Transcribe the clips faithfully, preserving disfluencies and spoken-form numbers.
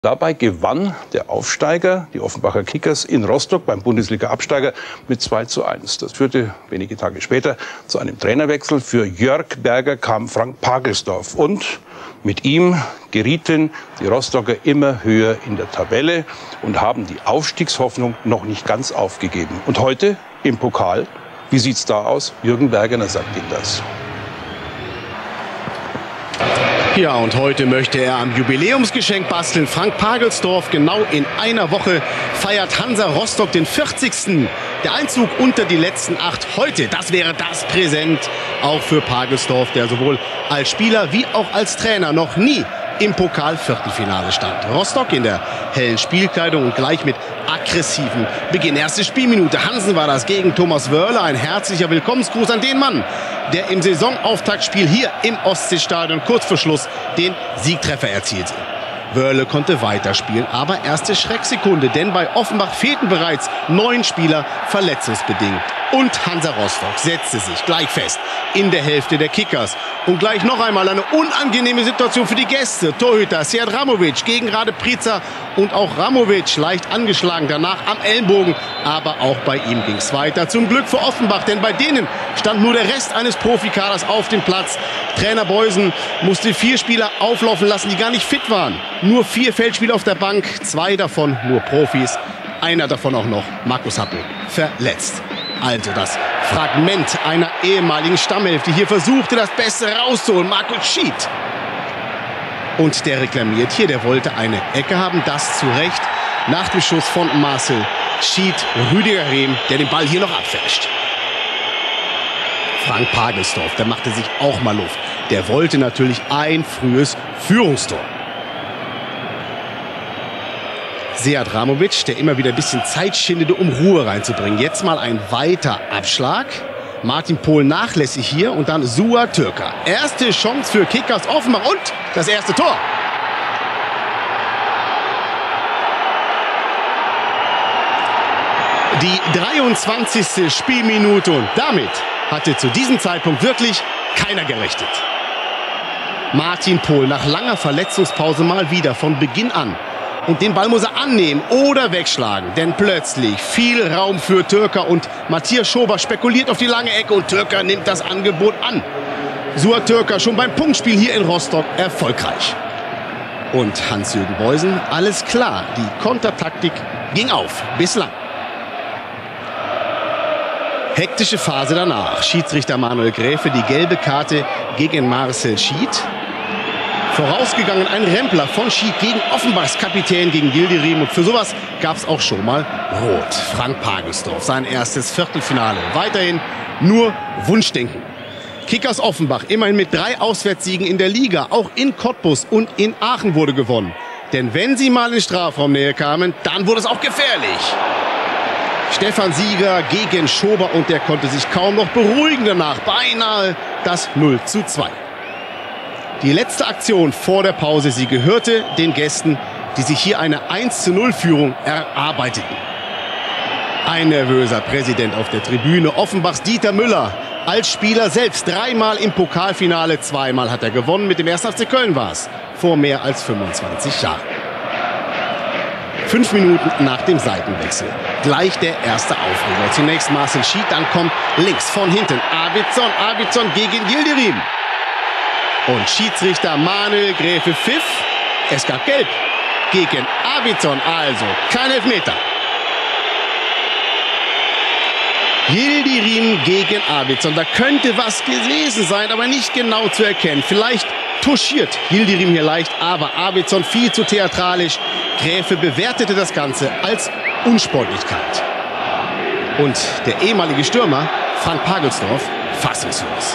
Dabei gewann der Aufsteiger, die Offenbacher Kickers, in Rostock beim Bundesliga-Absteiger mit zwei zu eins. Das führte wenige Tage später zu einem Trainerwechsel. Für Jörg Berger kam Frank Pagelsdorf. Und mit ihm gerieten die Rostocker immer höher in der Tabelle und haben die Aufstiegshoffnung noch nicht ganz aufgegeben. Und heute im Pokal, wie sieht's da aus? Jürgen Bergener sagt Ihnen das. Ja, und heute möchte er am Jubiläumsgeschenk basteln. Frank Pagelsdorf, genau in einer Woche feiert Hansa Rostock den vierzigsten Der Einzug unter die letzten acht heute, das wäre das Präsent auch für Pagelsdorf, der sowohl als Spieler wie auch als Trainer noch nie im Pokal-Viertelfinale stand. Rostock in der hellen Spielkleidung und gleich mit aggressivem Beginn. Erste Spielminute, Hansen war das gegen Thomas Wörle. Ein herzlicher Willkommensgruß an den Mann, der im Saisonauftaktspiel hier im Ostseestadion kurz vor Schluss den Siegtreffer erzielte. Wörle konnte weiterspielen, aber erste Schrecksekunde, denn bei Offenbach fehlten bereits neun Spieler verletzungsbedingt. Und Hansa Rostock setzte sich gleich fest in der Hälfte der Kickers. Und gleich noch einmal eine unangenehme Situation für die Gäste. Torhüter Sead Ramovic gegen Rade Prica und auch Ramovic leicht angeschlagen, danach am Ellenbogen. Aber auch bei ihm ging es weiter. Zum Glück für Offenbach, denn bei denen stand nur der Rest eines Profikaders auf dem Platz. Trainer Beusen musste vier Spieler auflaufen lassen, die gar nicht fit waren. Nur vier Feldspieler auf der Bank, zwei davon nur Profis. Einer davon auch noch, Markus Happel, verletzt. Also das Fragment einer ehemaligen Stammhälfte. Hier versuchte das Beste rauszuholen. Markus Schied. Und der reklamiert hier, der wollte eine Ecke haben. Das zu Recht. Nach dem Schuss von Marcel Schied, Rüdiger Rehm, der den Ball hier noch abfälscht. Frank Pagelsdorf, der machte sich auch mal Luft. Der wollte natürlich ein frühes Führungstor. Sead Ramovic, der immer wieder ein bisschen Zeit schindete, um Ruhe reinzubringen. Jetzt mal ein weiter Abschlag. Martin Pohl nachlässig hier und dann Suat Türker. Erste Chance für Kickers Offenbach und das erste Tor. Die dreiundzwanzigste Spielminute und damit hatte zu diesem Zeitpunkt wirklich keiner gerechnet. Martin Pohl nach langer Verletzungspause mal wieder von Beginn an. Und den Ball muss er annehmen oder wegschlagen. Denn plötzlich viel Raum für Türker und Matthias Schober spekuliert auf die lange Ecke und Türker nimmt das Angebot an. Suat Türker schon beim Punktspiel hier in Rostock erfolgreich. Und Hans-Jürgen Beusen, alles klar, die Kontertaktik ging auf, bislang. Hektische Phase danach. Schiedsrichter Manuel Gräfe, die gelbe Karte gegen Marcel Schied. Vorausgegangen ein Rempler von Schied gegen Offenbachs Kapitän, gegen Yildirim. Und für sowas gab es auch schon mal Rot. Frank Pagelsdorf, sein erstes Viertelfinale. Weiterhin nur Wunschdenken. Kickers Offenbach, immerhin mit drei Auswärtssiegen in der Liga. Auch in Cottbus und in Aachen wurde gewonnen. Denn wenn sie mal in Strafraumnähe kamen, dann wurde es auch gefährlich. Stefan Sieger gegen Schober und der konnte sich kaum noch beruhigen danach. Beinahe das null zu zwei. Die letzte Aktion vor der Pause, sie gehörte den Gästen, die sich hier eine eins zu null Führung erarbeiteten. Ein nervöser Präsident auf der Tribüne. Offenbachs Dieter Müller als Spieler selbst dreimal im Pokalfinale. Zweimal hat er gewonnen. Mit dem ersten F C Köln war es vor mehr als fünfundzwanzig Jahren. Fünf Minuten nach dem Seitenwechsel. Gleich der erste Aufreger. Zunächst Marcel Schied, dann kommt links von hinten Arvidsson. Arvidsson gegen Yildirim. Und Schiedsrichter Manuel Gräfe pfiff. Es gab Gelb gegen Arvidsson, also kein Elfmeter. Yildirim gegen Arvidsson. Da könnte was gewesen sein, aber nicht genau zu erkennen. Vielleicht touchiert Yildirim hier leicht, aber Arvidsson viel zu theatralisch. Gräfe bewertete das Ganze als Unsportlichkeit. Und der ehemalige Stürmer Frank Pagelsdorf fassungslos.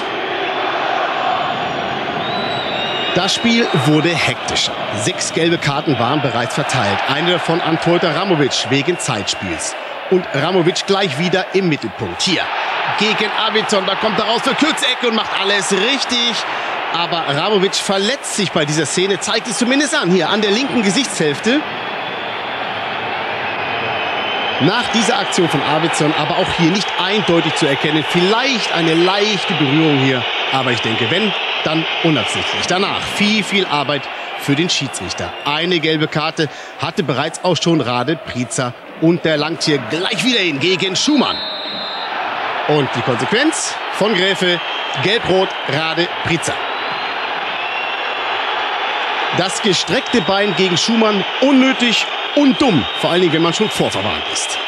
Das Spiel wurde hektischer. Sechs gelbe Karten waren bereits verteilt. Eine davon an Torhüter Ramovic wegen Zeitspiels. Und Ramovic gleich wieder im Mittelpunkt. Hier gegen Arvidsson. Da kommt er raus für Kürzecke und macht alles richtig. Aber Ramovic verletzt sich bei dieser Szene. Zeigt es zumindest an. Hier an der linken Gesichtshälfte. Nach dieser Aktion von Arvidsson aber auch hier nicht eindeutig zu erkennen. Vielleicht eine leichte Berührung hier. Aber ich denke, wenn, dann unabsichtlich. Danach viel, viel Arbeit für den Schiedsrichter. Eine gelbe Karte hatte bereits auch schon Rade Prica und der langt hier gleich wieder hin gegen Schumann. Und die Konsequenz von Gräfe, gelb-rot, Rade Prica. Das gestreckte Bein gegen Schumann unnötig und dumm, vor allen Dingen, wenn man schon vorverwarnt ist.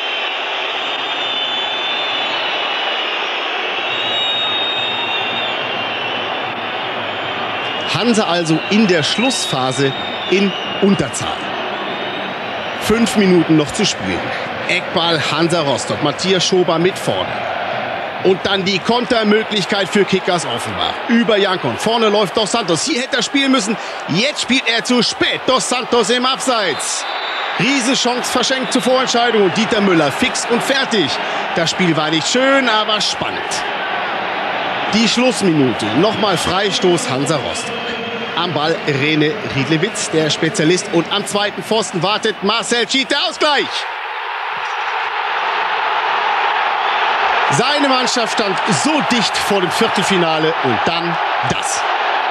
Hansa also in der Schlussphase in Unterzahl. Fünf Minuten noch zu spielen. Eckball Hansa Rostock. Matthias Schober mit vorne. Und dann die Kontermöglichkeit für Kickers Offenbach. Über Jankon. Vorne läuft Dos Santos. Hier hätte er spielen müssen. Jetzt spielt er zu spät. Dos Santos im Abseits. Riesenchance verschenkt zur Vorentscheidung. Und Dieter Müller fix und fertig. Das Spiel war nicht schön, aber spannend. Die Schlussminute. Nochmal Freistoß Hansa Rostock. Am Ball Rene Riedlewitz, der Spezialist. Und am zweiten Pfosten wartet Marcel Schied, der Ausgleich. Seine Mannschaft stand so dicht vor dem Viertelfinale und dann das.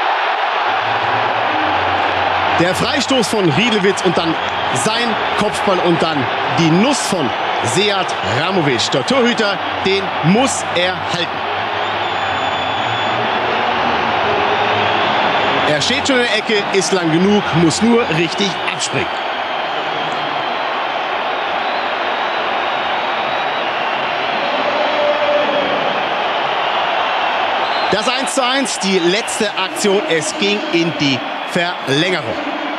Der Freistoß von Riedlewitz und dann sein Kopfball und dann die Nuss von Sead Ramovic. Der Torhüter, den muss er halten. Er steht schon in der Ecke, ist lang genug, muss nur richtig abspringen. Das eins zu eins, die letzte Aktion, es ging in die Verlängerung.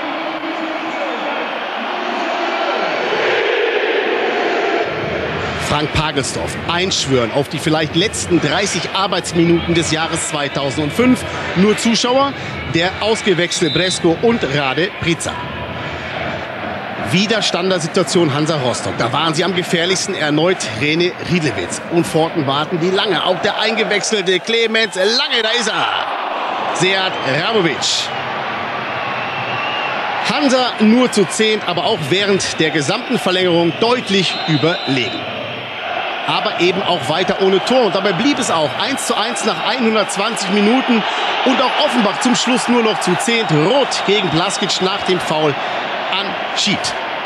Frank Pagelsdorf einschwören auf die vielleicht letzten dreißig Arbeitsminuten des Jahres zweitausendfünf. Nur Zuschauer, der ausgewechselte Bresco und Rade Prica. Wieder Standardsituation Hansa Rostock. Da waren sie am gefährlichsten, erneut Rene Riedlewitz. Und Forten warten die lange. Auch der eingewechselte Clemens Lange, da ist er. Sead Ramovic. Hansa nur zu zehn, aber auch während der gesamten Verlängerung deutlich überlegen. Aber eben auch weiter ohne Tor. Und dabei blieb es auch eins zu eins nach hundertzwanzig Minuten. Und auch Offenbach zum Schluss nur noch zu zehn. Rot gegen Blaskic nach dem Foul an Schied.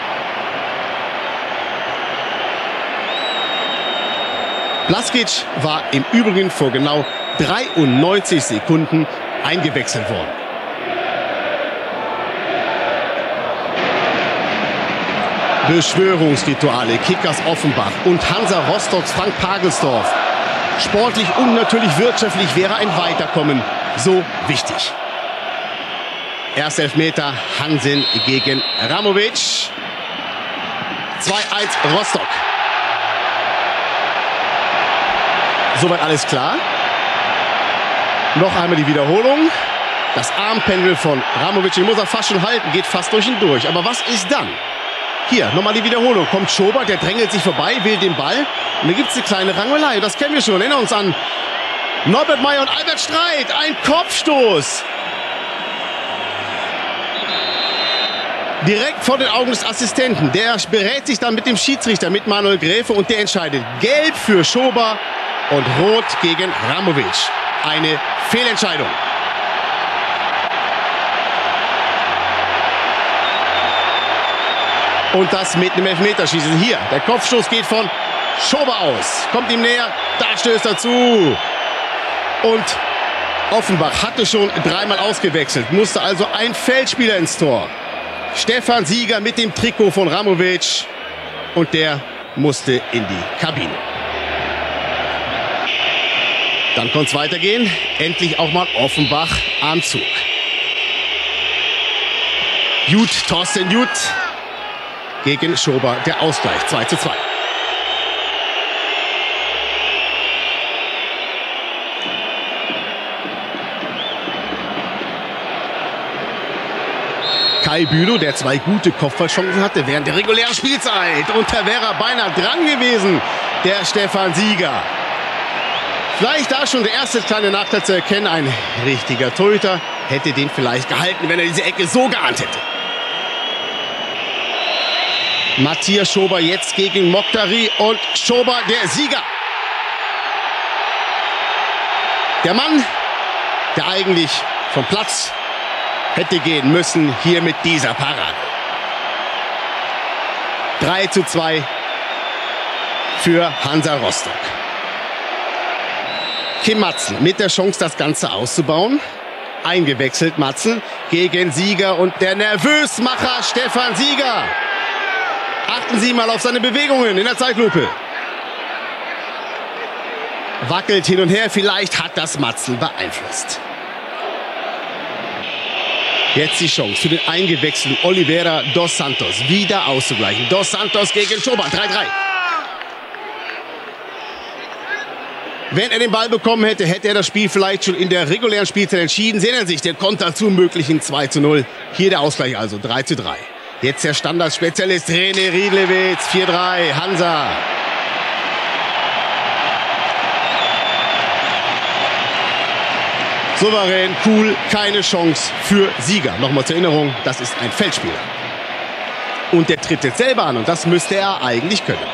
Blaskic war im Übrigen vor genau dreiundneunzig Sekunden eingewechselt worden. Beschwörungsrituale, Kickers Offenbach und Hansa Rostocks Frank Pagelsdorf. Sportlich und natürlich wirtschaftlich wäre ein Weiterkommen so wichtig. Erster Elfmeter, Hansen gegen Ramovic. zwei eins Rostock. Soweit alles klar. Noch einmal die Wiederholung. Das Armpendel von Ramovic, den muss er fast schon halten, geht fast durch ihn durch. Aber was ist dann? Hier, nochmal die Wiederholung. Kommt Schober, der drängelt sich vorbei, will den Ball. Und da gibt es eine kleine Rangelei. Das kennen wir schon. Erinnern uns an Norbert Meyer und Albert Streit. Ein Kopfstoß. Direkt vor den Augen des Assistenten. Der berät sich dann mit dem Schiedsrichter, mit Manuel Gräfe. Und der entscheidet gelb für Schober und rot gegen Ramovic. Eine Fehlentscheidung. Und das mit einem Elfmeterschießen. Hier, der Kopfstoß geht von Schober aus. Kommt ihm näher, da stößt er zu. Und Offenbach hatte schon dreimal ausgewechselt. Musste also ein Feldspieler ins Tor. Stefan Sieger mit dem Trikot von Ramovic. Und der musste in die Kabine. Dann konnte es weitergehen. Endlich auch mal Offenbach am Zug. Jut, Thorsten Jut. Gegen Schober der Ausgleich, zwei zu zwei. Kai Bülow, der zwei gute Kopfballchancen hatte während der regulären Spielzeit. Und da wäre er beinahe dran gewesen, der Stefan Sieger. Vielleicht da schon der erste kleine Nachteil zu erkennen. Ein richtiger Torhüter hätte den vielleicht gehalten, wenn er diese Ecke so geahnt hätte. Matthias Schober jetzt gegen Mokhtari und Schober der Sieger. Der Mann, der eigentlich vom Platz hätte gehen müssen hier mit dieser Parade. drei zu zwei für Hansa Rostock. Kim Madsen mit der Chance, das Ganze auszubauen. Eingewechselt Madsen gegen Sieger und der Nervösmacher Stefan Sieger. Achten Sie mal auf seine Bewegungen in der Zeitlupe. Wackelt hin und her, vielleicht hat das Madsen beeinflusst. Jetzt die Chance für den eingewechselten Oliveira dos Santos wieder auszugleichen. Dos Santos gegen Schober, drei drei. Wenn er den Ball bekommen hätte, hätte er das Spiel vielleicht schon in der regulären Spielzeit entschieden. Sehen Sie sich den Konter zu möglichen zwei zu null. Hier der Ausgleich also, drei zu drei. Jetzt der Standardspezialist René Riedlewitz, vier drei, Hansa. Souverän, cool, keine Chance für Sieger. Nochmal zur Erinnerung, das ist ein Feldspieler. Und der tritt jetzt selber an und das müsste er eigentlich können.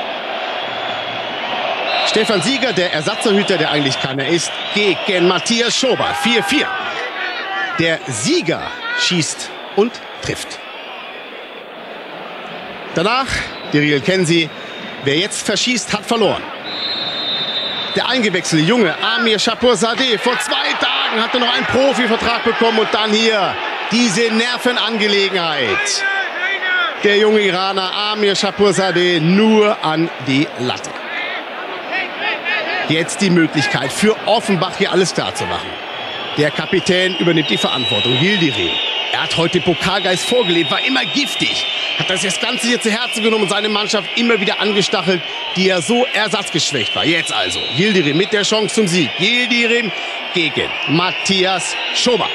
Stefan Sieger, der Ersatztorhüter, der eigentlich keiner ist, gegen Matthias Schober. vier vier. Der Sieger schießt und trifft. Danach, die Regeln kennen Sie, wer jetzt verschießt, hat verloren. Der eingewechselte Junge Amir Shapursadeh, vor zwei Tagen hatte noch einen Profivertrag bekommen und dann hier diese Nervenangelegenheit. Der junge Iraner Amir Shapursadeh nur an die Latte. Jetzt die Möglichkeit für Offenbach hier alles klar zu machen. Der Kapitän übernimmt die Verantwortung, Yildirim. Er hat heute den Pokalgeist vorgelebt, war immer giftig. Hat das, das Ganze hier zu Herzen genommen und seine Mannschaft immer wieder angestachelt, die ja so ersatzgeschwächt war. Jetzt also Yildirim mit der Chance zum Sieg. Yildirim gegen Matthias Schober.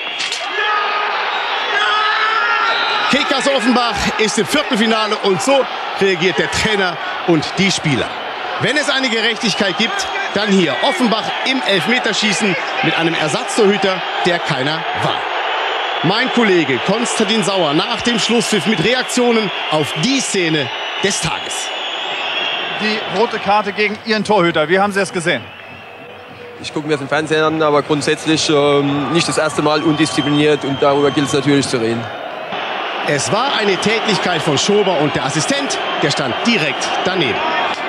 Kickers Offenbach ist im Viertelfinale und so reagiert der Trainer und die Spieler. Wenn es eine Gerechtigkeit gibt, dann hier Offenbach im Elfmeterschießen mit einem Ersatztorhüter, der keiner war. Mein Kollege Konstantin Sauer nach dem Schlusspfiff mit Reaktionen auf die Szene des Tages. Die rote Karte gegen Ihren Torhüter, wie haben Sie es gesehen? Ich gucke mir das im Fernsehen an, aber grundsätzlich ähm, nicht das erste Mal undiszipliniert und darüber gilt es natürlich zu reden. Es war eine Tätlichkeit von Schober und der Assistent, der stand direkt daneben.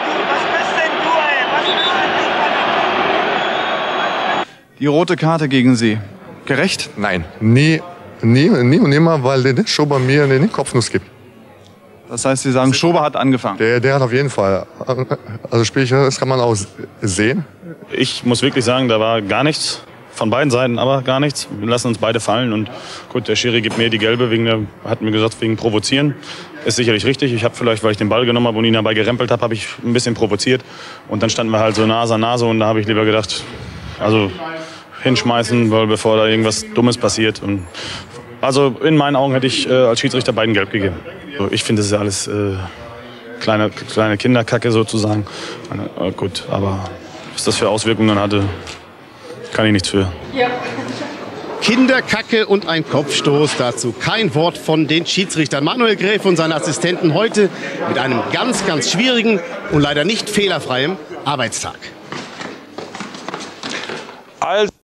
Die rote Karte gegen Sie. Gerecht? Nein, nie, nie, nie und nimmer, weil der Schober mir den Kopfnuss gibt. Das heißt, Sie sagen, Schober hat angefangen? Der, der hat auf jeden Fall. Also sprich, das kann man auch sehen. Ich muss wirklich sagen, da war gar nichts. Von beiden Seiten aber gar nichts. Wir lassen uns beide fallen. Und gut, der Schiri gibt mir die gelbe, wegen der, hat mir gesagt, wegen Provozieren. Ist sicherlich richtig. Ich habe vielleicht, weil ich den Ball genommen habe und ihn dabei gerempelt habe, habe ich ein bisschen provoziert. Und dann standen wir halt so Nase an Nase und da habe ich lieber gedacht, also hinschmeißen, weil bevor da irgendwas Dummes passiert. Und also in meinen Augen hätte ich äh, als Schiedsrichter beiden gelb gegeben. Also ich finde, das ist ja alles äh, kleine, kleine Kinderkacke sozusagen. Äh, gut, aber was das für Auswirkungen hatte, kann ich nichts für. Ja. Kinderkacke und ein Kopfstoß, dazu kein Wort von den Schiedsrichtern. Manuel Gräf und seine Assistenten heute mit einem ganz, ganz schwierigen und leider nicht fehlerfreien Arbeitstag. Als